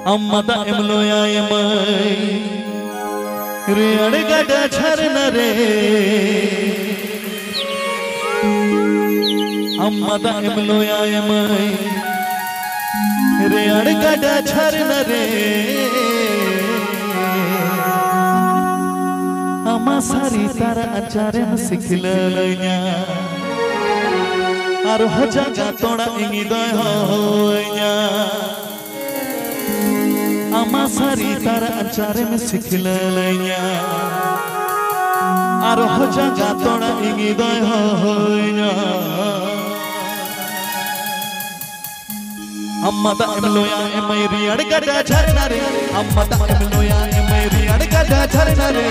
अम्मदा एमलोया एमय रेड़ गड़ा झरना रे अम्मदा एमलोया एमय रेड़ गड़ा झरना रे अम्मा सारी तारा अचारे में सिखललnya आरो हजागा तोड़ा इंगी दय होयnya अम्मा सारी तारा अचारे में सिखललnya आरो हजागा तोड़ा इंगी दय होयnya अम्मदा एमलोया एमय रियाड़ गड़ा झरना रे अम्मदा एमलोया एमय रियाड़ गड़ा झरना रे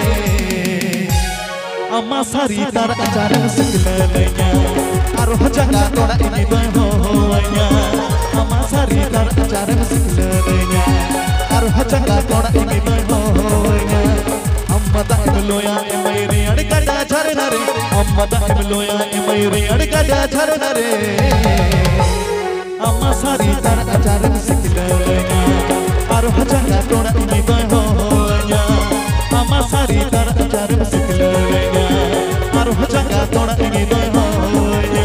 अम्मा सारी तारा अचारे में सिखललnya आरो हजागा तोड़ा इंगी दय होयnya अम्मा सारी तारा अचारे में सिखललnya आरो हजागा तोड़ा इंगी दय होयnya अम्मदा एमलोया एमय रियाड़ गड़ा झरना रे अम्मदा एमलोया एमय रियाड़ गड़ा झरना रे अम्मा सारी तारा अचारे में सिखललnya आरो हजागा तोड़ा इंगी दय होयnya अम्मा सारी तारा अचारे में सिखललnya आरो हजागा तोड़ा इंगी दय होयnya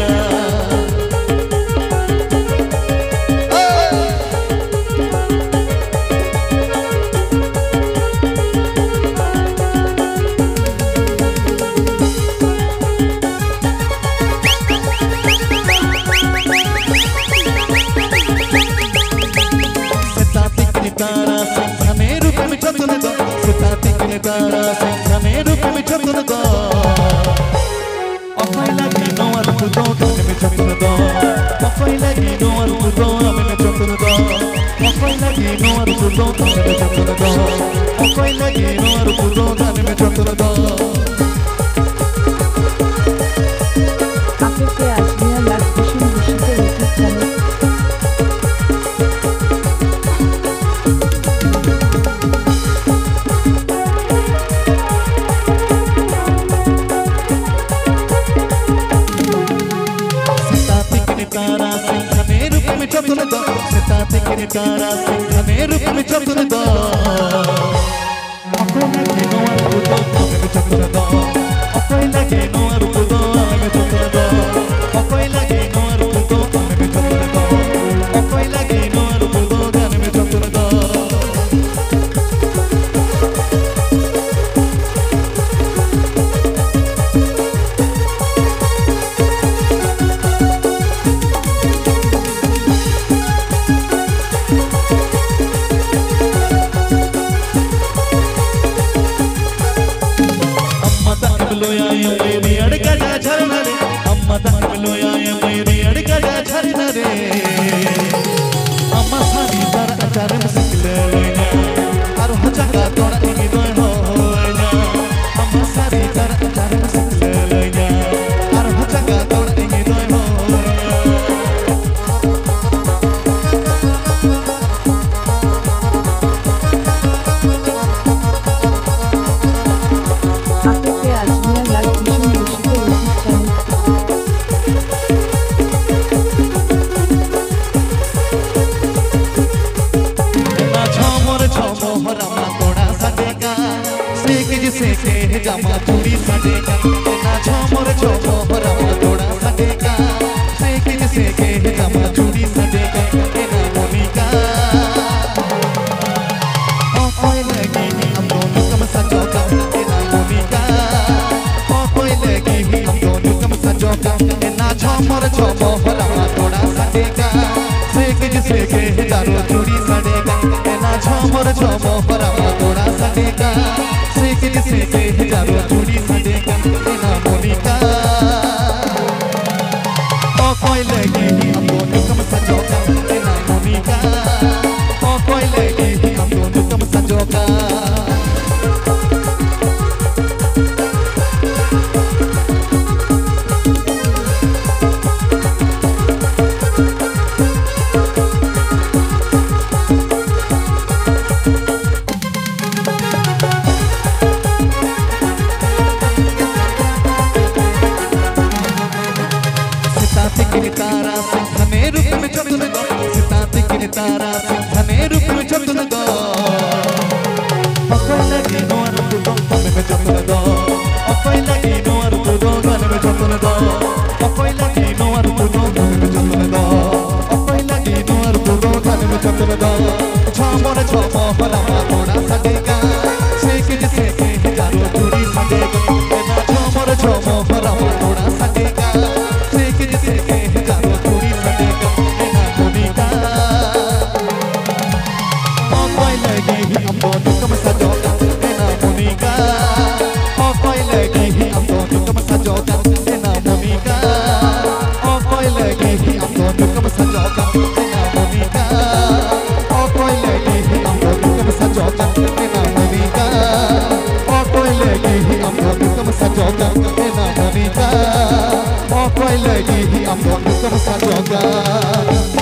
तारा संघने रूप में चतुर दो सितातिक ने तारा संघने रूप में चतुर दो अफाई लगी नोअर पुदो तने में चतुर दो अफाई लगी नोअर पुदो में चतुर दो अफाई लगी नोअर पुदो तने में चतुर दो अफाई लगी नोअर पुदो तने में चतुर दो आपके आजमिया लाक्ष्मी ऋषि के यूट्यूब चैनल तारा संघने रूप में चतुर दो सितातिक ने तारा संघने रूप में चतुर दो अकोई लगे नोअर पुदो में चतुर दो अकोई लगे नोअर पुदो में चतुर दो अकोई लगे नोअर पुदो में चतुर दो अकोई लगे नोअर पुदो में चतुर दो एमलोया एमय रियाड़ गड़ा झरना रे अम्मदा एमलोया एमय रियाड़ गड़ा झरना रे अम्मा सारी तारा अचारे में सिखललnya आरो हजागा तोड़ा इंगी दय होयnya अम्मा सारी तारा अचारे में सिखललnya आरो हजागा तोड़ा इंगी दय होयnya सेके जामा चूड़ी सडेगा ना झमर झमर रामा तोड़ा सडेगा सेके जामा चूड़ी सडेगा ना मोनिका ओ कोई लगी हम दोनों कम सजोगा ना मोनिका ओ कोई लगी हम दोनों कम सजोगा ना झमर झमर रामा तोड़ा सडेगा सेके जामा चूड़ी सडेगा ना झमर झमर रामा तोड़ा सडेगा सेके जारो चूड़ी सडेगा ना मोनिका ओ कोई लगी हम दोनों कम सजोगा ना मोनिका ओ कोई लगी हम दोनों कम सजोगा तारा संघने रूप में चतुर दो सितातिक ने तारा संघने रूप में चतुर दो जोगा